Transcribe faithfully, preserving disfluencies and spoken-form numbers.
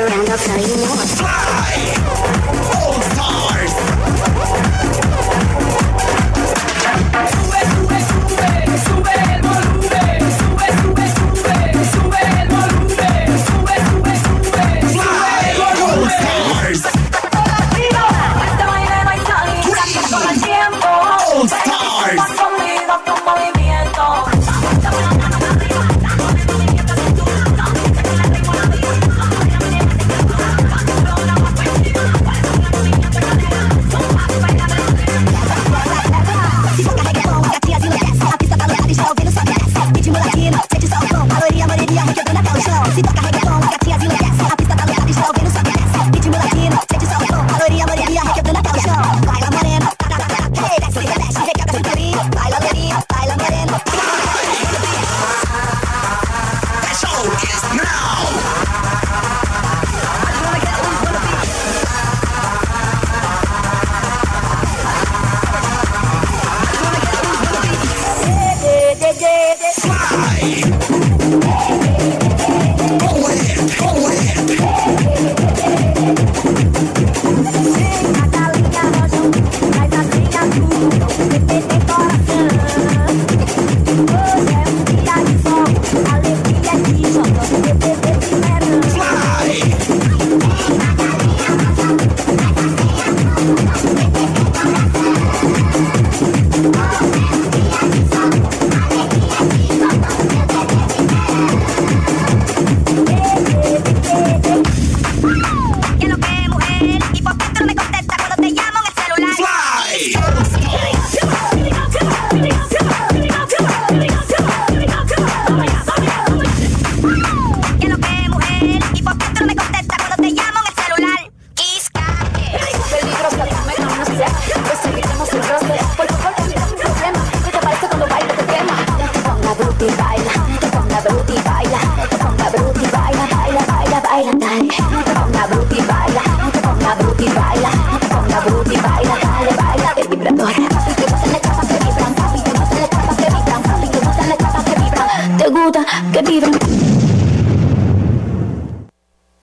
around, I'll tell you more. Fly! All stars! Sube, sube, sube, sube el volumen. Sube, sube, sube, sube el volumen. Sube, sube, sube, sube el volumen. Este baile no hay salida, todo el tiempo. All stars! Vas conmigo, tu movimiento. Se toca reggaeton, gatinhas enlouquecem. A pista tá lotada, está ouvindo só desce. Ritmo latino, sente só o som. Caloria, moreninha, requebrando até o chão. Baila morena, tá, tá, tá, tá. Hey, desce, remexe, requebra cinturinha. Baila loirinha, baila morena. The show is now! Fly! Que vibran.